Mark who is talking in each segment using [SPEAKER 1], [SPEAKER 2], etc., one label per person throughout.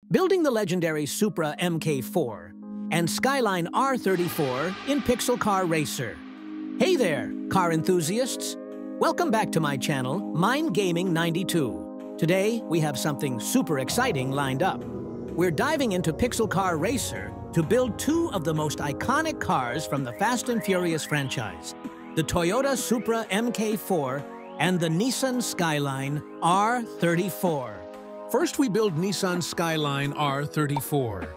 [SPEAKER 1] building the legendary Supra MK4 and Skyline R34 in Pixel Car Racer. Hey there, car enthusiasts! Welcome back to my channel, Mind Gaming 92. Today, we have something super exciting lined up. We're diving into Pixel Car Racer to build two of the most iconic cars from the Fast and Furious franchise, the Toyota Supra MK4 and the Nissan Skyline R34.
[SPEAKER 2] First, we build Nissan Skyline R34.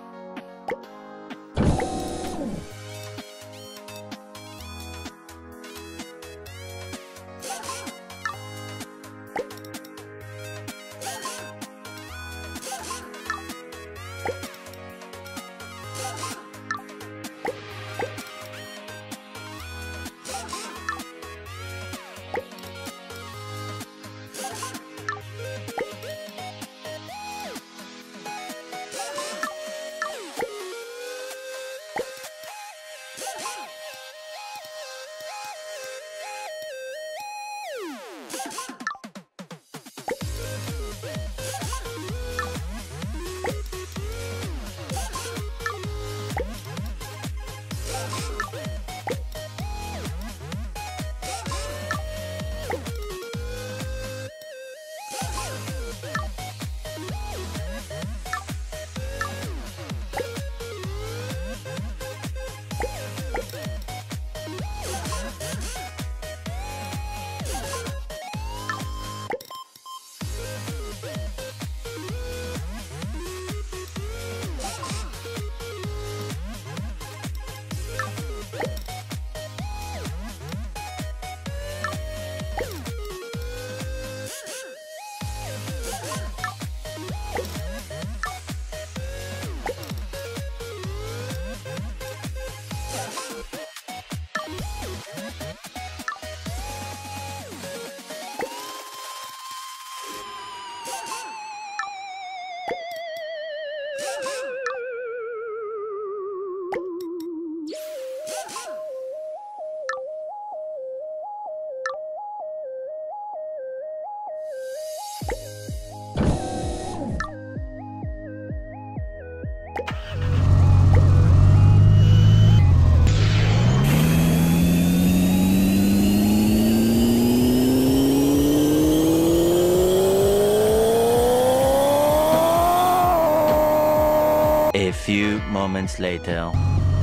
[SPEAKER 3] A few moments later.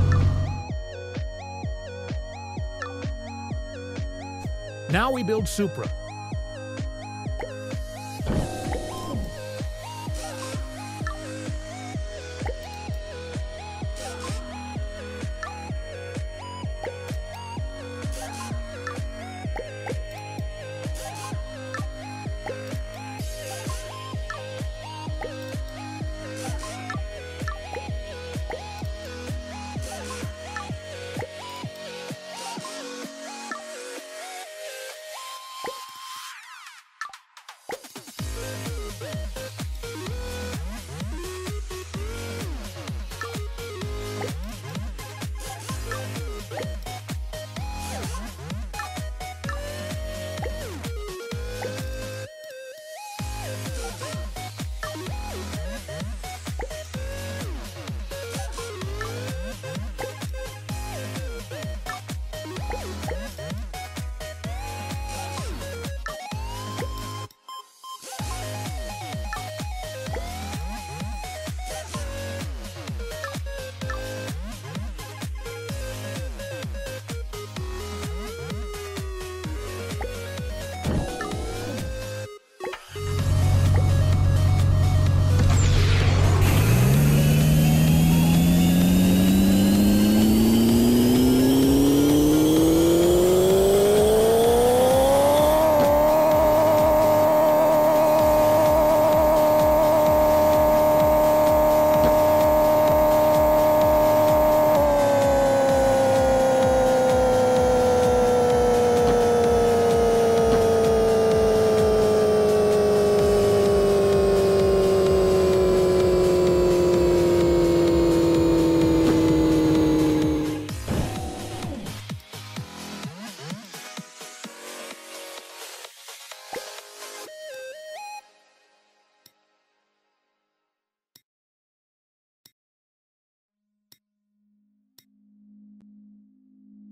[SPEAKER 2] Now we build Supra.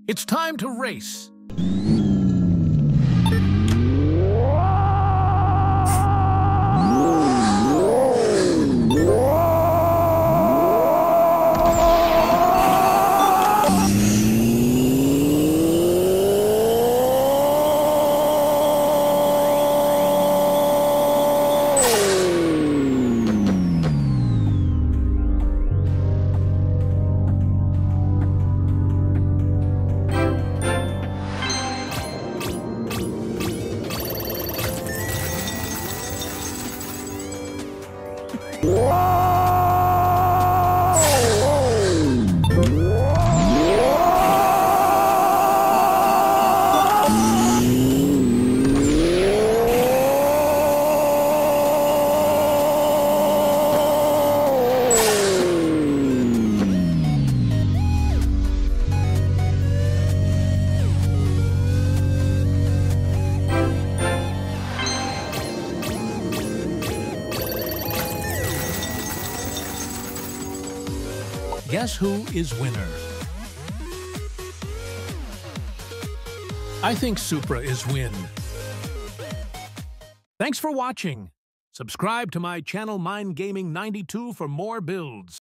[SPEAKER 2] It's time to race. Guess who is winner? I think Supra is win. Thanks for watching. Subscribe to my channel Mind Gaming 92 for more builds.